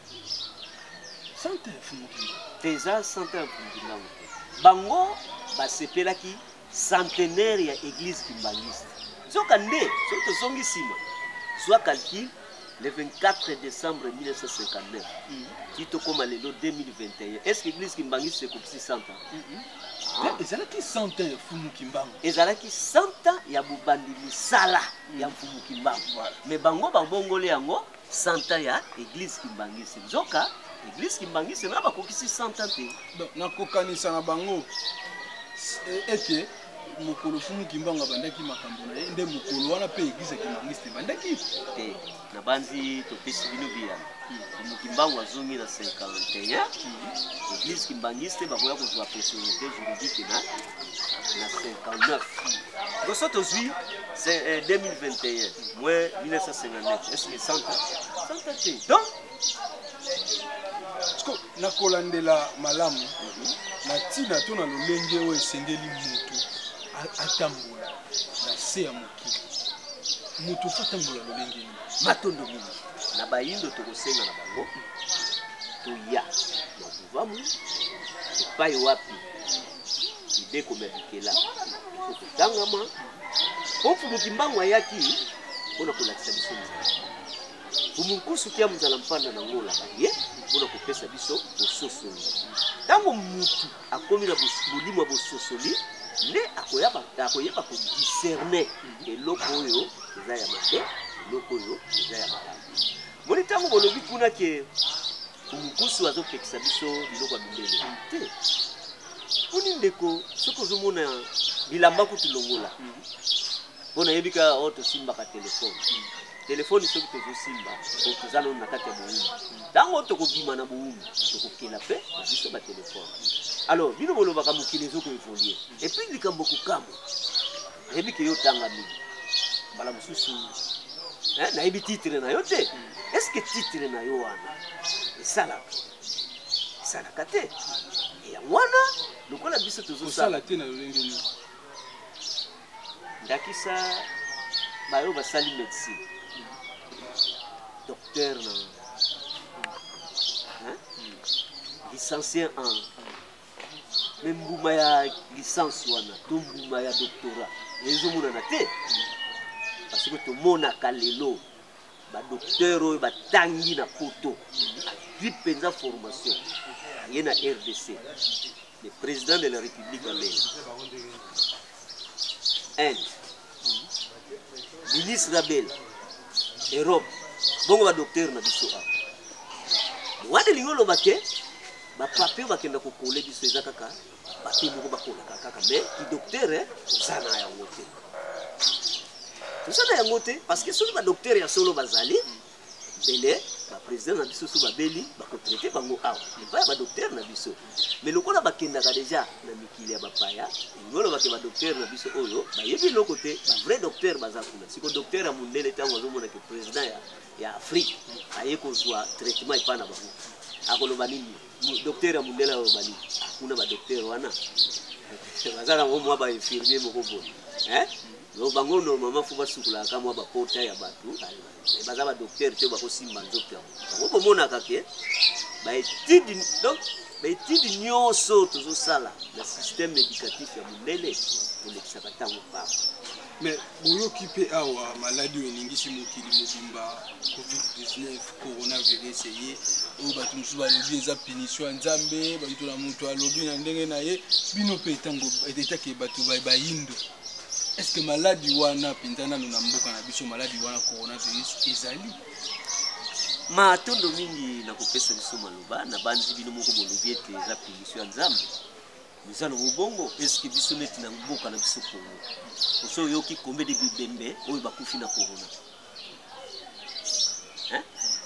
cent ans fumu kimbangu teza cent ans fumu kimbangu bango basepelaki centenaire ya église kimbangiste zoka nde soki tozongi nsima zwa calcul le vingt-quatre décembre mille neuf cent cinquante-neuf ti tokóma lelo deux mille vingt et un est-ce que église kimbangiste ekokisi cent ans ezalaki cent ans ya fumu kimbangu ezalaki cent ans ya bobandi misala ya fumu kimbangu mais bango babongoli yango cent ans ya église kimbangiste nzoka église kimbangiste na bakokisi cent ans te donc nakokanisa na bango ete mokolo fumu kimbangu abandaki makambo na ye nde mokolo wana mpe église kimbangiste ebandaki te na banzi topesi bino biyana fumu kimbangu azongi na cinquante et un église kimbangiste bakoya kozwa personnalité juridique na na cinquante-neuf boso tozwi deux mille vingt et un moins mille neuf cent cinquante-neuf est-ce que cent ans cent ans te donc nakolandela malamu na ntina to na lolenge oyo esengeli motu atambola na se ya mokili motu fa tambola lolenge nini matondo mingi na bayindo tokosenga na bango toya na kuvamu epai wapi ideko mebikela okotangama po fumu kimbangu ayaki mpona kolakisa biso nzala fumu nkusu tia muzala mpanda na ngola baye mpona kopesa biso bososoli ntango mutu akomi na molimo ya bososoli nde akoyeba kodiscerne eloko oyo eza ya mabe eloko oyo eza ya malamu moni ntango bolobi kuna ke mukusu azopekisa biso biloko ya mindele te poni ndeko soki ozomona bilamba kutulongola mpona yebika oyo tosimbaka telefone telefone soki tozosimba toza nano na kati ya bowumbu ntango tokobima na bowumbu tokokela mpe biso batelefone alors bino bolobaka mokili ezokoevolue epuis likambo kokamo nayebi ke yo tanga mingi mbala mosusu nayebi titre na yo te estce titre na yo wana esalaka esalaka te yango wana lokola biso tozosala te na lolenge nini ndakisa bayo basali médecine docteur na hein licencié en même mbuma ya licence wana to mbuma ya doctorat ezomona te parce que tomonaka lelo badocteur oyo batangi na poto azwi mpenza formation ye na R D C le président de la République amene Inde ministre Rabel Europe bongo badocteur na biso a wana lingolo bake bapape bakenda kokole biso eza kaka bape moko bakola kaka mais ki docteur eh sana yango te tosana yango te parce que soki badocteur ya solo bazali bele président na biso so babeli bakotraite bango awa epai badocteur na biso mais lokola bakendaka deja na mikili ya bapaya ngolo bake badocteur na biso oyo bayebi loko te vrai docteur baza kuna siko docteur ya mundele ntango azomona ke président ya, ya Afrique aye kozwa traitement epai na bango akoloba nini docteur ya mundele aloba nini kuna badocteur wana bazala mwa ba infirmier moko boye hein no bango normalement faut basukula kama ba porta ya batu baza ba docteur te bako simba nzoto yango bomona kake ba étude donc ba étude nyonso tozo sala na système éducatif ya mundele kolekisa batango pa mais boyo kipe awa maladie oningisi mokili mobimba covid dix-neuf coronavirus ye o batu musu balobi eza punition ya nzambe baito na mutu alobi na ndenge na ye bino pe tango etake batu bayindo. Est-ce que maladie wana pintana na mboka na biso maladie wana coronavirus ezali matondo mingi na kopesa biso maloba na banzi bino moko bolobi ete eza punition ya nzambe misano mobongo est-ce que biso neti na mboka na biso Congo oso yoki kombe de bibembe oyo bakufi na corona hein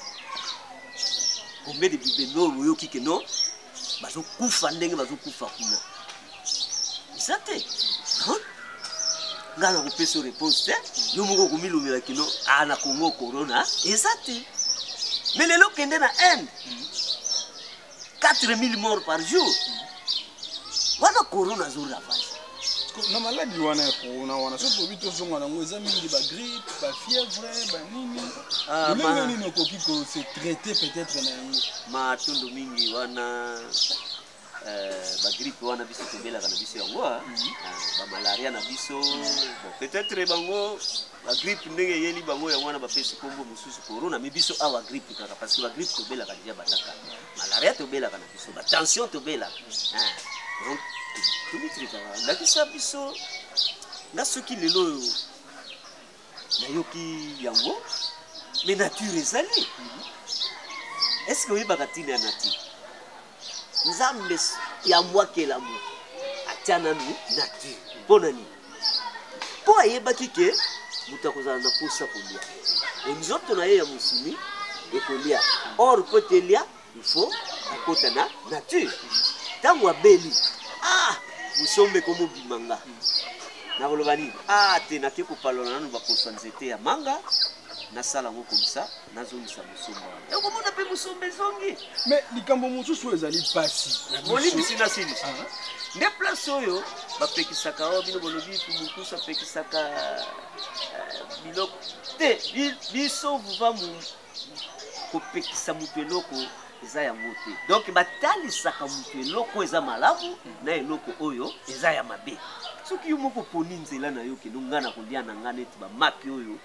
kombe de bibembe oyo yoki ke no bazo kufa ndenge bazo kufa kuna isate hein ngana kopesa réponse te yo moko komilumela kino ana Congo corona ezate mais lelo kende na Inde quatre mille morts par jour wana corona zo ravage na maladie wana ya corona wana so to bito zonga na ngoza mingi ba grippe ba fièvre ba nini ah ma nini koki ko se traiter peut-être na yango matondo mingi wana euh ba grippe wana biso tobela kana biso yango ba malaria na biso peut-être bango ba grippe ndenge yeli bango ya wana ba pesi kombo mususu corona mais biso awa grippe kaka parce que ba grippe tobela kana dia bataka malaria tobela kana biso ba tension tobela donc tout le truc là qui ça biso na soki lelo na yoki yango mais nature ezali est-ce que oui bakatine ya nature nzambe ya mwakela mu atiana nu nature pona ni po ayebaki ke mutakozana na posa kolia nzoto na ye ya musumi ekolia or potelia il faut akota na nature tango abeli ah musombe komo bimanga na koloba nini ah te na ke kopalola nanu bakosa nzete ya manga na sala ngo komisa nazongisa musomba ya komona pe musombe zongi mais likambo mususu ezali pasi molimi sina sini nde place oyo bapekisaka o bino bolobi tumukusa pekisaka biloko te biso vuva mu kopekisa mutu eloko eza yango te donc batalisaka mutu eloko eza malamu na eloko oyo eza ya mabe soki yo moko poni nzela na yo keno ngana kolia na ngana eti bamaki oyo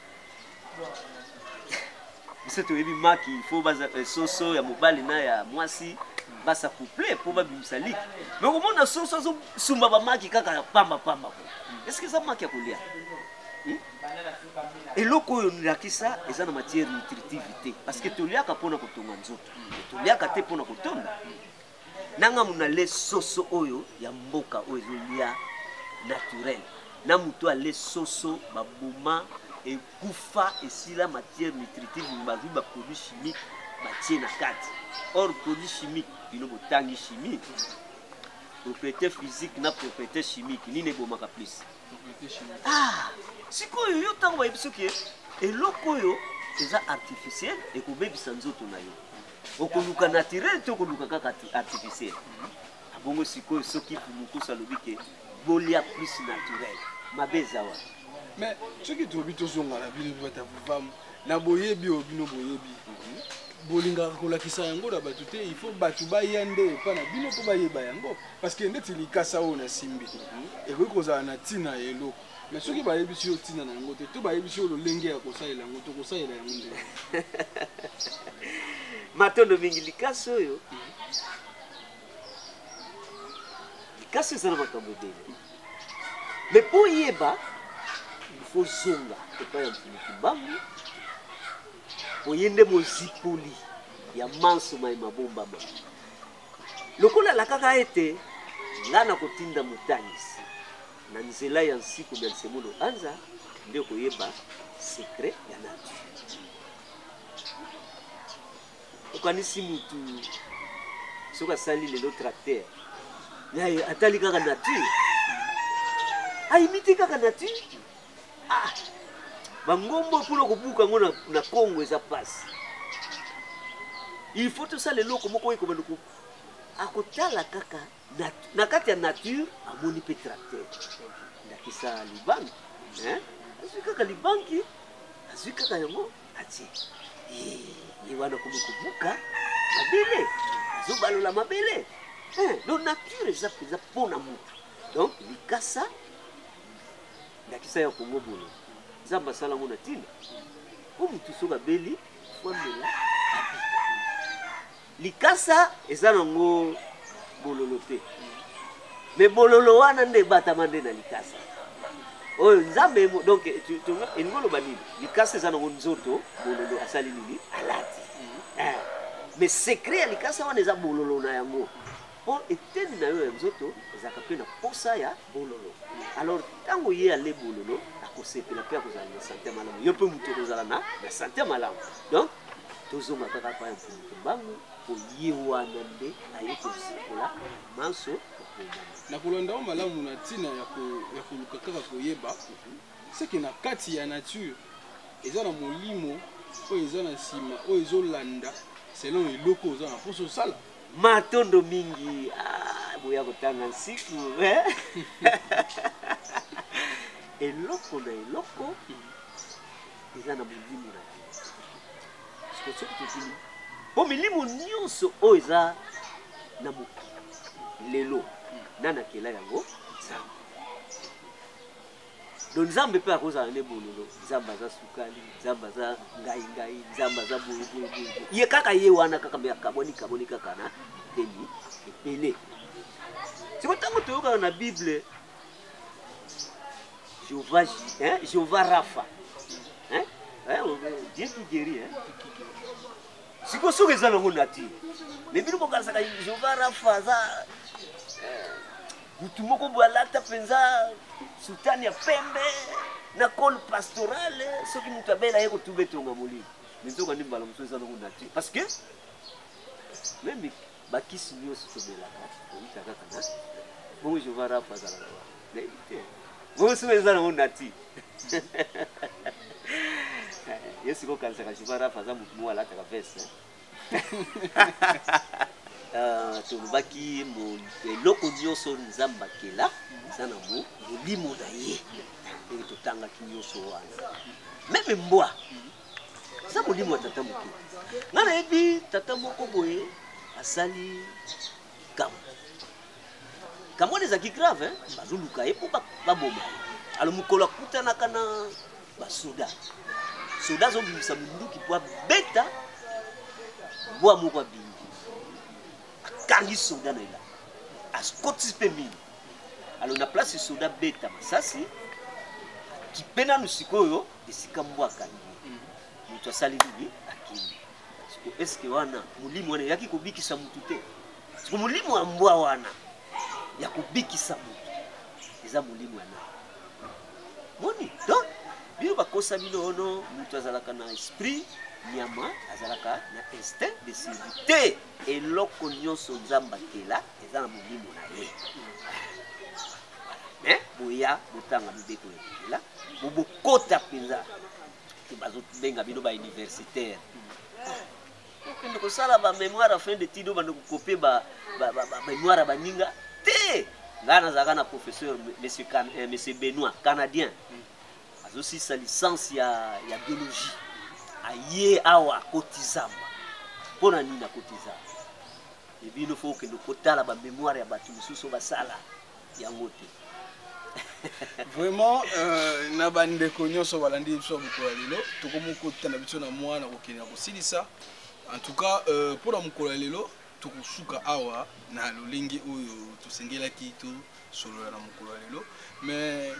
biso toyebi maki ifo baza soso ya mobali na ya mwasi basa couple po babimisa liki mais komona soso azosumba bamaki kaka ya pamba pamba ko est-ce que eza maki ya kolia eloko oyo nilakisa eza na matière nutritive te parce que toliaka mpona kotonga nzoto toliaka te mpona kotonda nanga muna le soso oyo ya mboka oyo ezolia naturel na mutu ale soso baboma ekufa esila matière nutritive bazwi ba produit chimique batie na kati or produit chimique bino botangi chimie propriété physique na propriété chimique nini ebomaka plus ah sikoyo yo tango bayebi soki eloko oyo eza artificiel ekobebisa nzoto na yo okoluka naturel te okoluka kaka artificiel abongo sikoyo soki mukusa alobi ke bolia plus naturel mabe ezawa mais ce qui tobi tozonga na bino bata fam na boyebi obino boyebi bolinga kolakisa yango na bato te il faut bato bayande pa na bino ko bayeba yango parce que ndeti likasa o na simbi et ko kozala na tina eloko mais soki bayebi si otina na yango te to bayebi si ololenge ya kosalela yango to kosalela yango nde matondo mingi likasa oyo likasa ezala makambo ebele mais po yeba il faut zonga epai ya mfuluki mbangu oyende mozipoli ya manso mai mabombama lokola lakaka ete nga na kotinda motangisi na nzela ya nsiku na nsemulo anza nde koyeba secret ya nature okanisi mutu soki asali lelo tracteur yaye atali kaka nature ayimiti kaka nature ah bangombo mpona kobuka ngo na, na Congo eza pasi il faut tosala eloko moko oyo kobanduku akotala kaka na, na kati ya nature amoni mpe tracteur ndakisa libanki eh? azwi kaka libanki azwi kaka yango atie ye wana komi kobuka mabele azobalola mabele eh? donc nature eza mpenza mpona motu donc likasa ndakisa ya Kongo bolo zamba sala ngona tina ko mutu soka beli fondela likasa eza nango bololo te me bololo wana nde batama nde na likasa oyo nzambe donc tu ngolo banini likasa eza nango nzoto bololo asali nini alati eh mais secret ya likasa wana eza bololo na yango po eteni na yo ya nzoto ezaka pe na posa ya bololo alors tango ye ale bololo akosepela pe akozala na santé malamu yo pe mutu kozala na na santé malamu donc tozonga kaka pa mfumu mbangu po ye wana nde aye kosekola manso na kolonda o malamu na tina ya ko ya koluka kaka koyeba c'est que na kati ya nature eza na molimo oyo eza na sima oyo ezolanda selon eloko oza na poso sala matondo mingi ah boya kotanga nsiku eh eloko na eloko eza na molimo na siko soki totili po milimo nyonso oyo eza na mokili lelo nana kela yango nzambe do nzambe mpe akozala nde bololo nzambe aza sukali nzambe aza ngai ngai nzambe aza boyeboyeboye ye kaka ye wana kaka me akaboni kaboni kaka na teni epele siko ntango toyokaka na bible Jéhovah, hein? Jéhovah Rapha. Hein? Hein? Dieu qui guérit. Hein? Si vous avez ça, vous avez dit. Mais vous avez dit Jéhovah Rapha. Vous avez dit Sultan ya Pembe. Na col pastoral. Ce qui nous appelle à retrouver ton amoli. Mais vous avez dit que vous avez dit. Parce que même Baki Sinyo Sotobela. Bon, Jéhovah Rapha. Mais vous savez ça on a dit. Yesu ko kanisa ka shibara faza mutu wala ta veste. Ah to baki mo eloko nyoso nzamba kela sana mo molimo na ye. Et to tanga kinyoso wana. Même mbwa. Ça molimo tata moko. Ngana ebi tata moko boye asali kam. Comme on est qui grave, hein, bazuluka et pour ba bomba. Alors mukolo kutana kana ba soda. Soda zo bimisa mundu ki poa beta boa moko bingi. Kangi soda na ila. Askoti pe mini. Alors na place soda beta masasi ki pena nusikoyo esika mbwa kangi. Mutu asali bibi akini. Est-ce que wana mulimo wana yaki kobikisa mutu te? Siko mulimo wa mbwa wana ya kubikisa mutu eza molimo ya na moni donc bino bakosa bino ono mutu azalaka na esprit nyama azalaka na instinct de survie eloko nyonso nzamba kela eza na molimo na ye mais boya botanga mibeko ekela bobokota mpenza bazobenga bino ba universitaire okende kosala ba mémoire à fin de tido bando kokopie ba mémoire baninga te ngana zaka na professeur monsieur Can, eh, monsieur Benoît canadien azosisa licence ya ya biologie aye awa kotizama pona nini akotizama ebino fo ke kotala ba mémoire ya batu misusu basala yango te. Vraiment euh, na bandeko nyonso balandi biso mukolo lelo tokomokota na biso na mwana kokenya kosilisa. En tout cas euh, pour la mukolo lelo tokusuka awa na lolingi oyo tosengelaki to solo na mukolo lelo mais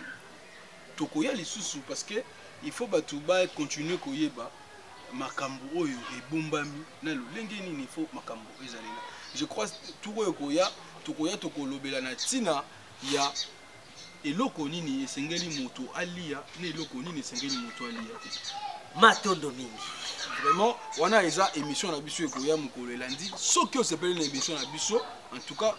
tokoya lisusu parce que il faut batu ba continuer koyeba makambo oyo ebombami na lolingi nini il faut makambo ezalela. Je crois tout oyo koya tokoya tokolobela na tina ya eloko nini esengeli moto alia na eloko nini esengeli moto alia te. Matondo mingi vraiment wana eza émission na biso ekoya mukolo elandi soki osepeli na émission na biso en tout cas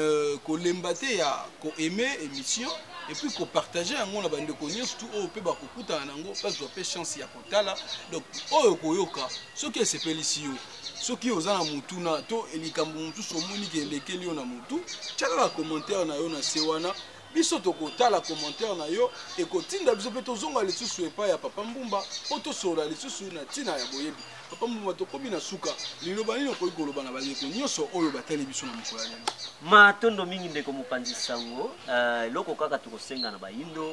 kolemba te ya ko aimer émission et puis ko partager yango na bandeko nyonso tout oyo pe bakokutana nango parce que pe chance ya kotala donc oyo koyoka soki esepeli si yo soki oza na mutu na to elikambo mutu somoni ke lekeli yo na mutu tiaka ka commentaire na yo na se wana biso tokotala commentaire na yo ekotinda biso pe tozonga lisusu epai ya Papa Mbumba po tosola lisusu na tina ya boyebi. Papa Mbumba tokomi na suka liloba nini okoki koloba na bandeko nyonso oyo batali biso na mokolo ya lelo. Matondo mingi ndeko mopanzi sango eloko kaka tokosenga na bayindo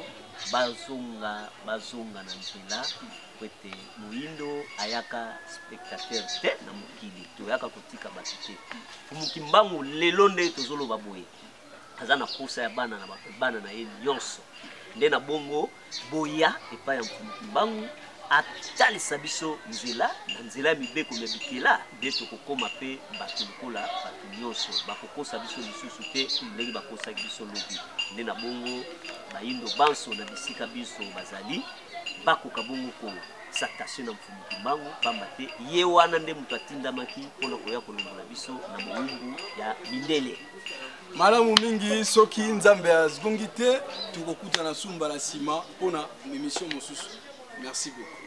bazonga bazonga na nzela kwete muindo ayaka spectateur te na mokili toyaka kotika bato te mukimbangu lelo nde tozoloba boye aza na kosa ya bana na bana na ye nyonso nde na bongo boya epai ya mukimbangu atalisa biso nzela na nzela ya mibeko ya bikela nde tokokoma pe bato lokola bato nyonso bakokosa biso lisusu te ndenge bakosaki biso lobi nde na bongo bayindo banso na bisika biso bazali bakoka bongo ko s'attacher na mukimbangu pamba te ye wana nde moto atindamaki mpona koya kolongola biso na mowumbu ya mindele. Malamu mingi soki nzambe azongi te tokokutana sumba na sima mpona émission mosusu. Merci beaucoup.